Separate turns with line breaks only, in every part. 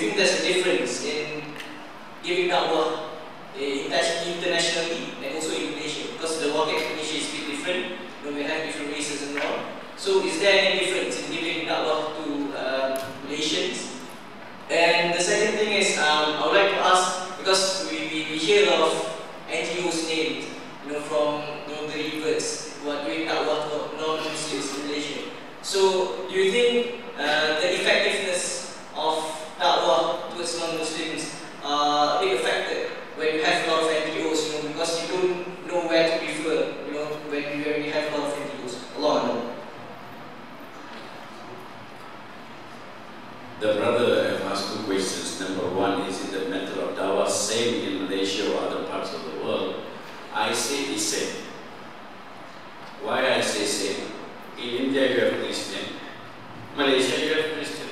think there's a difference in giving da'wah internationally and also in Malaysia? Because the market in Malaysia is a bit different. We have different races and all. So is there any difference in giving da'wah to Malaysians? And the second thing is, I would like to ask, because we hear a lot of NGOs named, from the reverts who are doing da'wah to non-Muslims in Malaysia. So do you think the effectiveness of da'wah towards non-Muslims are a bit affected when you have a lot of NGOs, because you don't know where to refer, when you have a lot of NGOs? Allah.
The brother have asked 2 questions. Number 1, is it the method of dawah same in Malaysia or other parts of the world? I say the same. Why I say same? In India you have Christian, Malaysia you have Christian.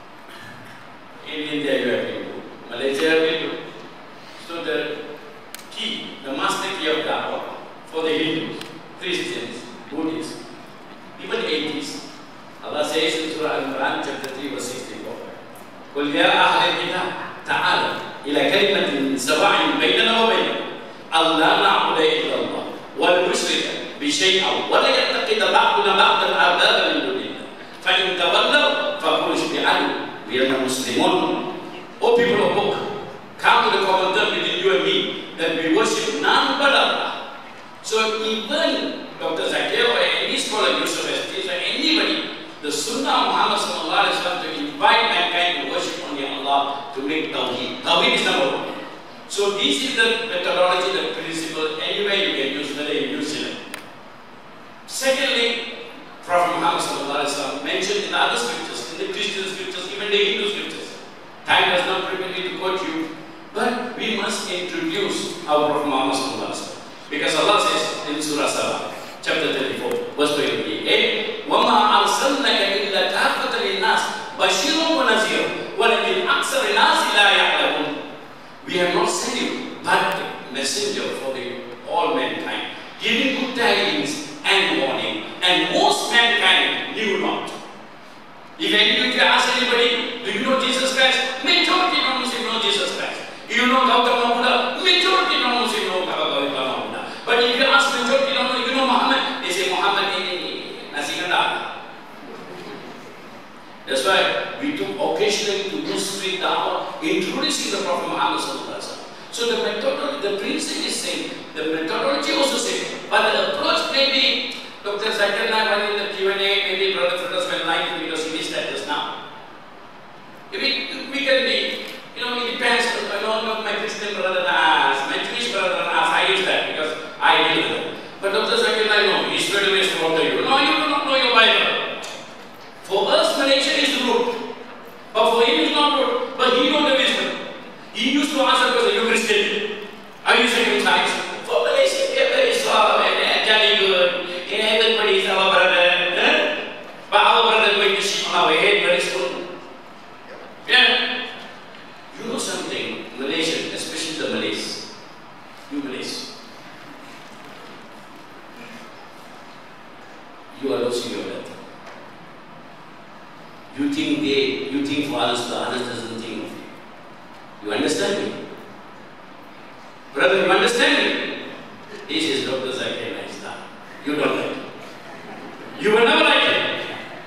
In India you have Hindu, Malaysia you have Hindu. So the key, the master key of dawah for the Hindus, Christians, Buddhists, even atheists, Allah says in Surah Al-Quran chapter 3 verse 64, قُلْ يَا أَهْلَ الْكِتَابِ تَعَالَوْا إِلَى كَلِمَةٍ سَوَاءٍ بَيْنَنَا وَبَيْنَكُمْ أَلَّا نَعْبُدَ إِلَّا اللَّهَ وَلَا نُشْرِكَ بِشَيْءٍ وَلَا يَتَّخِذَ بَعْضُنَا بَعْضًا أَرْبَابًا مِنْ دُونِ اللَّهِ فَإِنْ تَوَلَّوْا فَقُولُوا اشْهَدُوا بِأَنَّا مُسْلِمُونَ. O people of book, come to the common term between you and me that we worship none but Allah. So even Dr. Zakir or any scholar, Yusuf Estes or anybody, the Sunnah of Muhammad sallallahu alaihi wasallam to invite mankind to worship only Allah, to make Tawheed. Tawheed is number 1. So this is the methodology, the principle, anywhere you can use, whether in New Zealand. Secondly, Prophet Muhammad sallallahu alaihi wasallam mentioned in other scriptures, in the Christian scriptures, even the Hindu scriptures. Time does not permit me to quote you, but we must introduce our Prophet Muhammad sallallahu alaihi wasallam. Because Allah says in Surah Sabah, chapter 34, verse 28, وَمَا أَرْسَلْنَكَ إِلَّا كَافَةً لِلنَّاسِ بَشِيرٌ وَنَذِيرٌ وَلَكِنْ أَكْثَرَ النَّاسِ لَا يَعْلَمُونَ. We have not sent you, but a messenger for all mankind, giving good tidings and warning, and most mankind knew not. If you ask anybody, do you know Jesus Christ? Majority non-Muslim know Jesus Christ. You know Gautama Buddha? Majority non-Muslim know Gautama Buddha. But if you ask majority non-Muslim, you know Muhammad? They say Muhammad nasi kandar. That's why we took occasionally to do street da'wah, introducing the Prophet Muhammad sallallahu alaihi wasallam. So the methodology, the principle is same, the methodology also same, but the approach may be. Dr. Zakir Naik in the Q&A, maybe Brother Firdaus will like it because he missed that just now. We can be, it depends. My Christian brother asked, my Jewish brother asked, I use that because I deal with it. But Dr. Zakir Naik, no, he's very much to you. No, you do not know your Bible. For us, Malaysia is root. But for him, it's not root. But he knows the wisdom. He used to answer because you're Christian. Are you circumcised? For Malaysia, we are very soft and jolly good. Everybody is our brother. But our brother is going to ship our head very soon. Yeah. You know something, Malaysian, especially the Malays. You Malays. You are losing your breath. You think for others, the others doesn't think of you. You understand me? Brother, you understand me? This is Dr. Zakir Naik. You don't like it. You will never like it.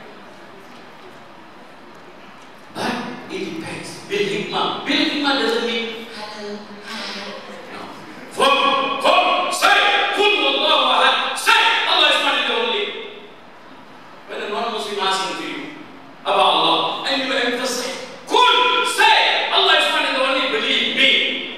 But it depends. Bil hikmah. Bil hikmah doesn't mean no. Say, Qul Wallahu Ahad. Say, Allah is one and only. When a non-Muslim asking to you about Allah, and you emphasize, Qul, say, Allah is one and only, believe me.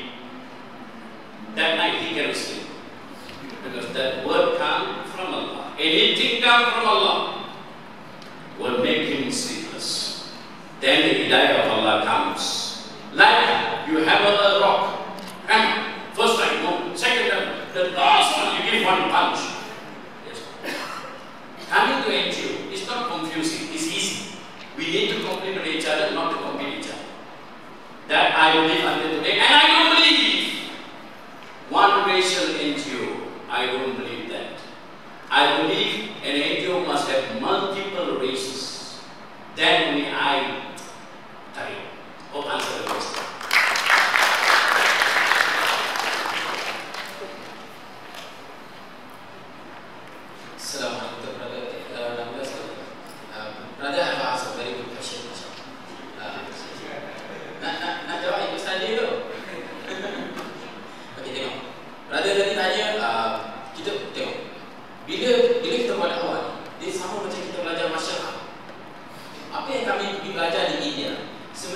That night he can sleep. Because that word comes from Allah. Anything comes from Allah will make him sleepless. Then the hidayah of Allah comes. Like you have a rock. Hammer. First time, no. Second time. The last one, you give one punch. Yes. Coming to NGO is not confusing. It's easy. We need to complement each other, not to compete each other. That I believe until today. And I don't believe one racial NGO. I don't believe that. I believe an NGO must have multiple races. Then only I hope answer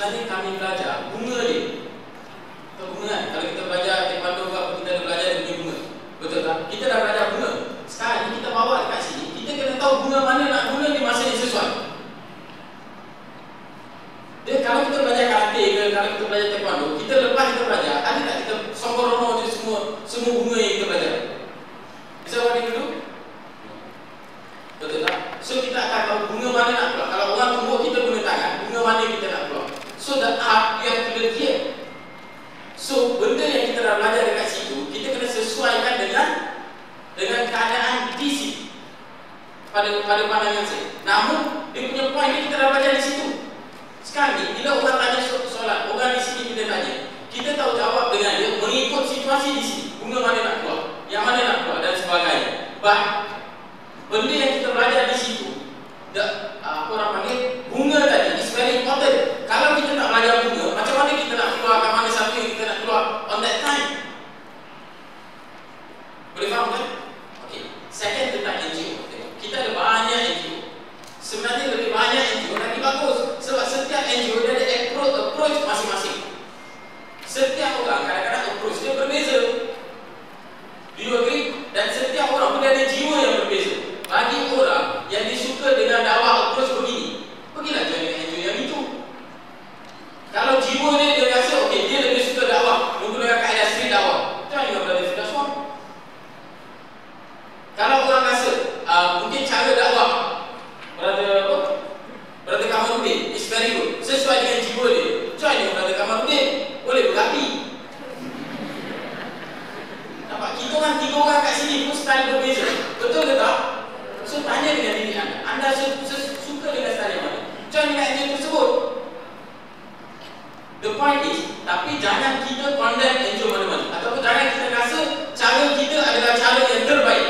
ni kami belajar bunga dia. Tahu bunga kan? Kalau kita belajar taekwondo ke apa, kita ada belajar dia punya bunga. Betul tak? Kita dah belajar bunga. Sekarang ni kita bawa dekat sini, kita kena tahu bunga mana nak guna di masa yang sesuai. Dia kalau kita belajar karate ke, kalau kita belajar taekwondo, kita lepas kita belajar, ada tak kita sembrono je semua bunga yang kita belajar? Bisa buat dia dulu? Betul tak? So kita akan tahu bunga mana nak keluar. Kalau orang tumbuk kita guna tangan, bunga mana kita nak keluar. So the art you have to learn here. So benda yang kita dah belajar dekat situ, kita kena sesuaikan dengan keadaan di situ. Pada pandangan saya. Namun dia punya point ni kita dah belajar di situ. Sekarang ni bila orang tanya soalan, orang di sini kita tanya, kita tahu jawab dengan dia mengikut situasi di sini. Bunga mana nak keluar, yang mana nak keluar dan sebagainya. Benda yang kita belajar di situ, apa orang panggil, bunga tadi is very important. Kalau kita nak belajar bunga, macam mana kita nak keluarkan mana satu yang kita nak keluar on that time? Boleh faham kan? Okay. Second tentang NGO. Kita ada banyak NGO. Sebenarnya lebih banyak NGO lagi bagus. Sebab setiap NGO dia ada approach masing-masing. Setiap orang kadang-kadang approach dia berbeza. Do you agree? Dan setiap orang pun ada jiwa yang berbeza. Bagi orang yang disuka dengan dakwah approach begini, pergilah join dengan NGO yang itu. Kalau jiwa dia rasa okey, dia lebih suka dakwah menggunakan kaedah street dakwah, join dengan Brother Firdaus Wong. Kalau orang rasa mungkin cara dakwah Brother Kamarudin is very good, sesuai dengan jiwa dia, join dengan Brother Kamarudin. Boleh bergapi. Nampak? Kita orang 3 orang kat sini pun style berbeza. Betul ke tak? So tanya dengan diri anda, anda suka dengan style yang mana? Join dengan NGO tersebut. The point is, tapi jangan kita condemn NGO mana-mana, ataupun jangan kita rasa cara kita adalah cara yang terbaik.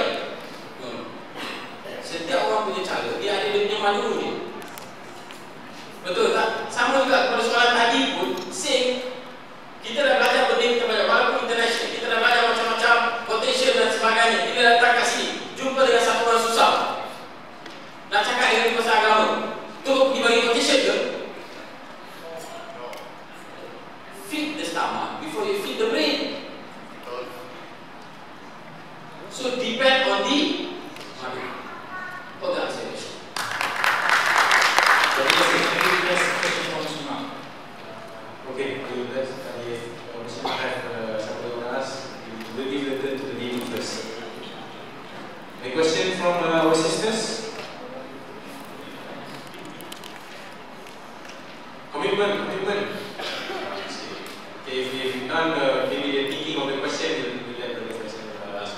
Setiap orang punya cara, dia ada dia punya malu dia. Betul tak? Sama juga pada soalan tadi pun, same. Kita dah belajar benda kita belajar, walaupun international, kita dah belajar macam-macam quotation dan sebagainya. Kita datang kat sini, jumpa dengan satu orang susah, nak cakap dengan dia pasal agama, terus pergi bagi quotation ke? Feed the stomach before you feed the brain. So depend on the money. Okay, answer your question.
Okay, I have several asked. We'll give the turn to the lady first. A question from our sisters? Commitment. Okay, if none, maybe they're thinking of the question, we'll let the person ask.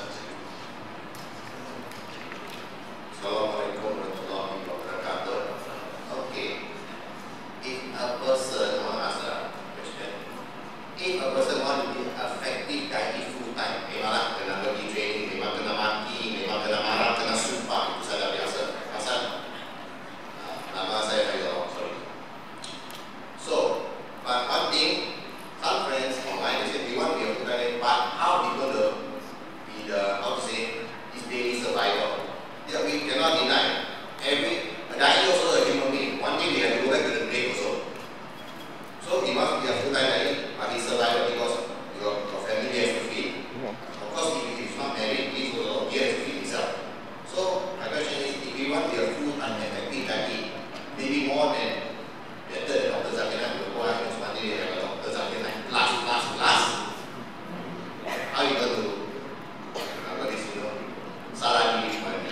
Assalamualaikum warahmatullahi wabarakatuh. Okay, if a person want to be effective da'i full time, memanglah kena pergi training, memang kena maki, memang kena marah, kena sumpah, itu sahaja biasa. Pasal nama saya Faizal, sorry. So, but one thing, some friends online they say we want to be a full time, but how we going to be the, how to say, this daily survival? Yeah, we cannot deny. A da'i also a human being. One thing they have to go back to the break also. So he must be a full time da'i, but he's survival because your family has to feed. Of course, if he's not married, he also has to feed himself. So my question is, if we want to be a full time effective da'i, maybe more than better than Dr. Zakir Naik, because I was one day they have a Dr. Zakir Naik plus. How you going to this, salah diri money?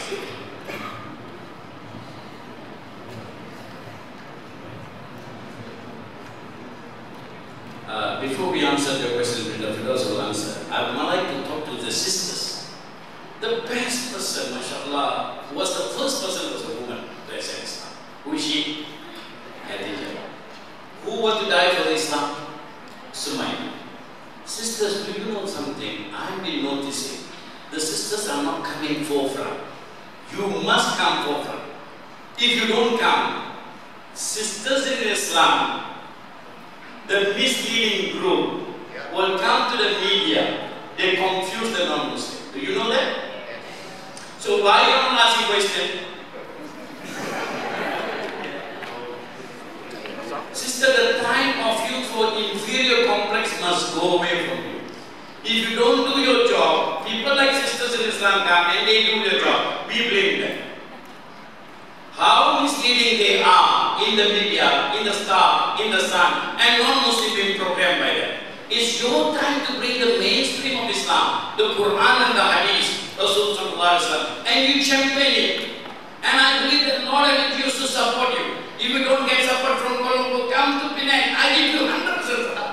Before we answer your question, Brother Firdaus will answer. I would like to talk to the sisters. The best person, mashallah, was the first person was a woman to accept Islam. Who is she? Khadija. Who was to die for the Islam? Sumayya. Sisters, do you know something? I have been noticing. The sisters are not coming forefront. You must come forefront. If you don't come, sisters in Islam, the misleading group will come to the media, they confuse the non-Muslim. Do you know that? So why you don't ask a question? Sister, the go away from you. If you don't do your job, people like sisters in Islam come and they do their job. We blame them. How misleading they are in the media, in the Star, in the Sun, and non-Muslim being programmed by them. It's your time to bring the mainstream of Islam, the Quran and the Hadith, Rasul Sallallahu Alaihi Wasallam, and you champion it. And I believe that Lord and it used to support you. If you don't get support from Colombo, come to Penang. I give you 100% support.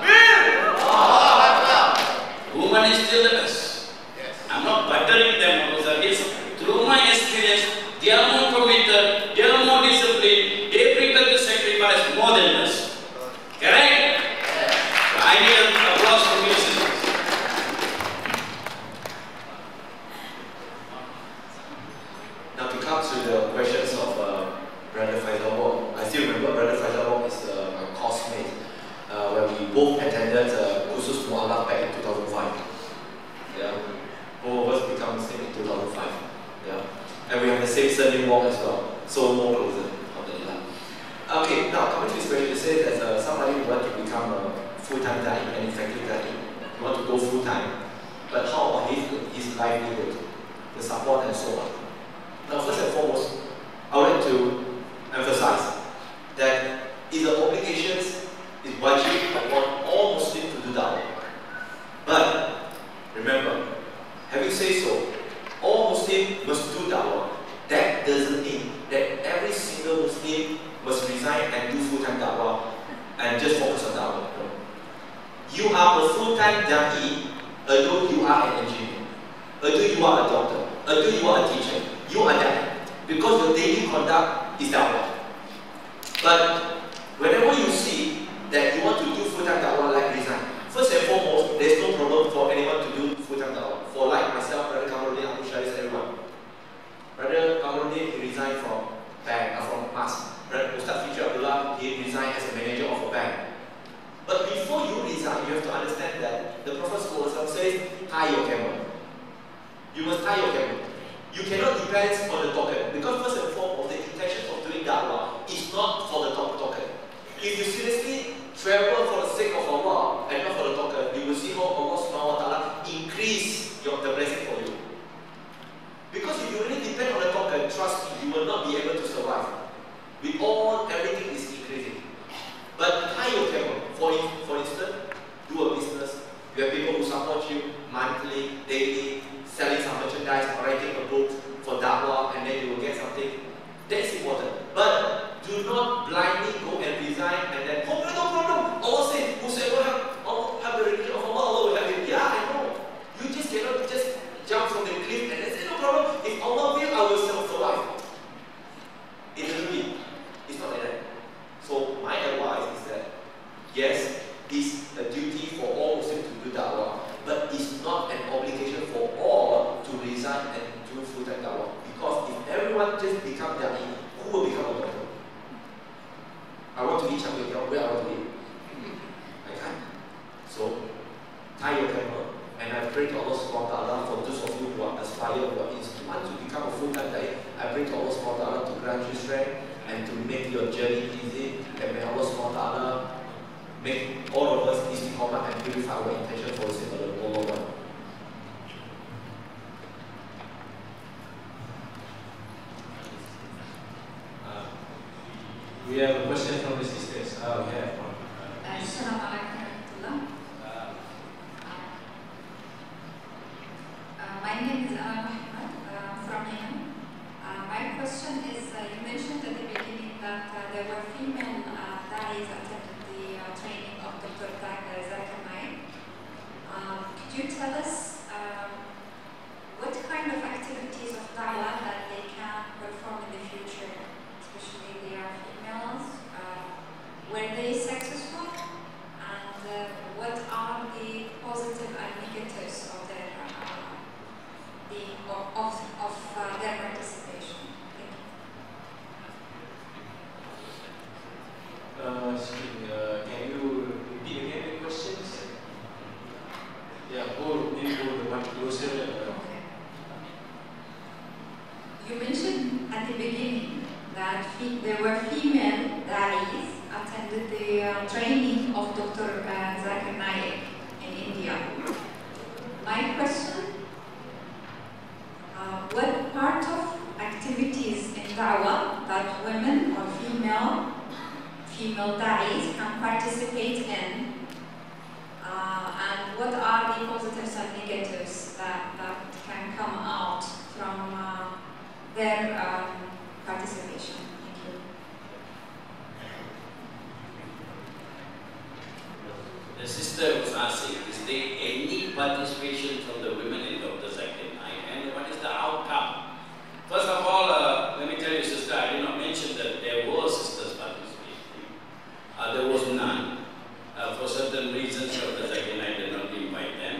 Woman is still the best.
Yes.
I'm not buttering them on those days. Through my experience, they are more committed, they are more disciplined, they prepare to sacrifice more than us. Correct? So I need an applause from you, sisters.
Now to come to the questions of Brother Faisal Wong. I still remember Brother Faisal Wong is my course mate when we both attended Khusus Mu'alaf back in 2005. Yeah. Both of us become Muslim in 2005. Yeah. And we have the same surname Wong as well. So more closer. Okay, now coming to this question, you say that somebody who want to become a full-time da'i, an effective da'i, you want to go full-time, but how about his livelihood, the support and so on? Now, first and foremost, I would like to emphasize that it's the obligations is wajib upon all Muslims to do da'wah. But remember, having said so, all Muslims must do da'wah. That doesn't mean that every single Muslim must resign and do full-time da'wah and just focus on da'wah. No. You are a full-time da'i, although you are an engineer, although you are a doctor, although you are a teacher. You are that because your daily conduct is da'wah. But whenever you see that you want to do full-time da'wah, like resign, first and foremost, there's no problem for anyone to do full-time da'wah. For like myself, Brother Kamarudin, Abu Sharis, everyone. Brother Kamarudin, he resigned from bank, from MAS. Brother Ustaz Fitri Abdullah, he resigned as a manager of a bank. But before you resign, you have to understand that the Prophet says, tie your camel. You must tie your camel. You cannot depend on the token because first and foremost, the intention of doing da'wah is not for the token. If you seriously travel for the sake of Allah and not for the token, you will see how Allah subhanahu wa ta'ala increase the blessing for you. Because if you really depend on the token, trust me, you will not be able to survive. With all, everything is increasing. But tie your camel. For instance, do a business. You have people who support you monthly, daily, selling some merchandise or writing a book for da'wah, and then you will get something. That's important. But do not blindly go and resign and then, oh, no problem. Allah said, whosoever have the religion of Allah, Allah will have it. Yeah, I know. You just cannot just jump from the cliff and then say, no problem. If Allah will, I will still survive. It doesn't mean. It's not like that. So my advice is that, yes, it's a duty for all Muslims to do da'wah, but it's not an obligation for all to resign and do full-time da'wah. Because if everyone just become da'i, who will become a doctor? I want to eat char kway teow, where I want to eat? I can't. So, tie your camel, and I pray to Allah subhanahu wa ta'ala for those of you who are aspire, who are want to become a full-time da'i. I pray to Allah subhanahu wa ta'ala to grant you strength and to make your journey easy, and may Allah subhanahu wa ta'ala make all of us istiqamah and purify our intention for the sake of Allah.
We have a question from the sisters. We have one.
My name is Anna Muhammad from Yemen. My question is, you mentioned at the beginning that there were female da'is attended the training of Dr. Zakir Naik. Could you tell us what kind of activities of da'wah that they can perform in the future, especially they are females? Were they successful? And what are the positive and negatives of their their participation?
Can you repeat again the questions? Yeah, maybe go the much closer.
Okay. You mentioned at the beginning that there were female da'is attended the training of Dr. Zakir Naik in India. My question, what part of activities in Dawah that women or female da'is can participate in, and what are the positives and negatives that can come out from their participation? Thank you.
The sister was asking, is there any participation from the women in Dr. Zakir Naik, and what is the outcome? First of all, let me tell you, sister, I did not mention that there were sisters participating. There was none. For certain reasons, Dr. Zakir Naik did not invite them.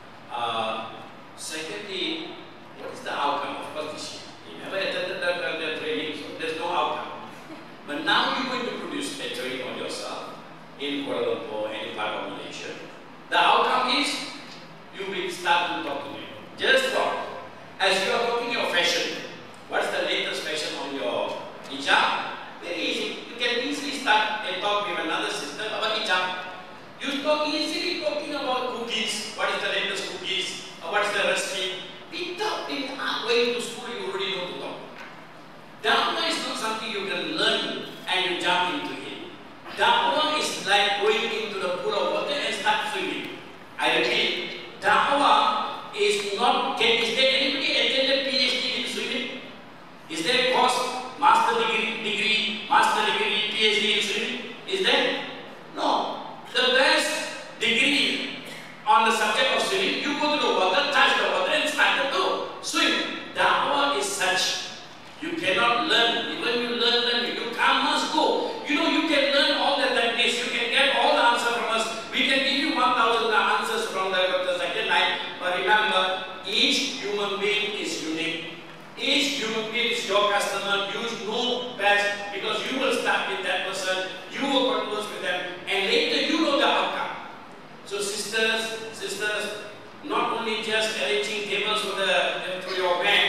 Secondly, what is the outcome? Of course, he never attended the training, so there's no outcome. But now you're going to produce a training on yourself in Kuala Lumpur, any part of Malaysia. The outcome is you will start to talk to me. Just talk. As you are talking your fashion, what's the latest fashion on your hijab? Very easy. You can easily start and talk with another sister about hijab. You talk easily talking about cookies. What is the latest cookies? What's the recipe? We talk in going to school, you already know to talk. Dharma is not something you can learn and you jump into it. Da'wah is like going into the pool of water and start swimming. I repeat, da'wah is not, is there anybody attended PhD in swimming? Is there a course, master degree, PhD in swimming? Is there? No. The best degree on the subject of swimming, you go to the water, touch the water and start to swim. Da'wah is such. You cannot learn. Even you learn, you must go. You know, you can learn all the techniques. You can get all the answers from us. We can give you 1,000 answers from the Dr. Zakir Naik. But remember, each human being is unique. Each human being is your customer. You know best because you will start with that person. You will converse with them. And later you know the outcome. So sisters, not only just arranging tables for your band.